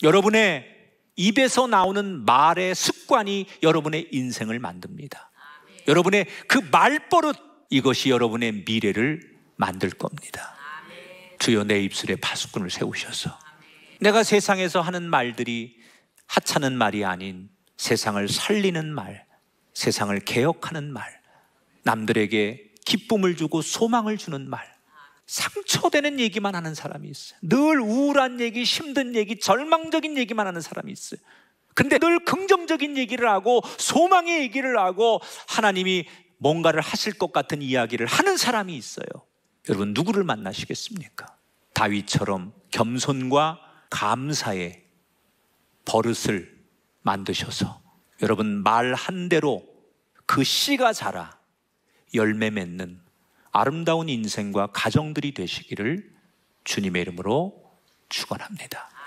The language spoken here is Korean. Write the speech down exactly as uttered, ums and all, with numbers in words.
여러분의 입에서 나오는 말의 습관이 여러분의 인생을 만듭니다. 아멘. 여러분의 그 말버릇, 이것이 여러분의 미래를 만들 겁니다. 아멘. 주여 내 입술에 파수꾼을 세우셔서 아멘. 내가 세상에서 하는 말들이 하찮은 말이 아닌 세상을 살리는 말, 세상을 개혁하는 말, 남들에게 기쁨을 주고 소망을 주는 말, 상처되는 얘기만 하는 사람이 있어요. 늘 우울한 얘기, 힘든 얘기, 절망적인 얘기만 하는 사람이 있어요. 근데 늘 긍정적인 얘기를 하고 소망의 얘기를 하고 하나님이 뭔가를 하실 것 같은 이야기를 하는 사람이 있어요. 여러분 누구를 만나시겠습니까? 다윗처럼 겸손과 감사의 버릇을 만드셔서 여러분 말 한 대로 그 씨가 자라 열매 맺는 아름다운 인생과 가정들이 되시기를 주님의 이름으로 축원합니다.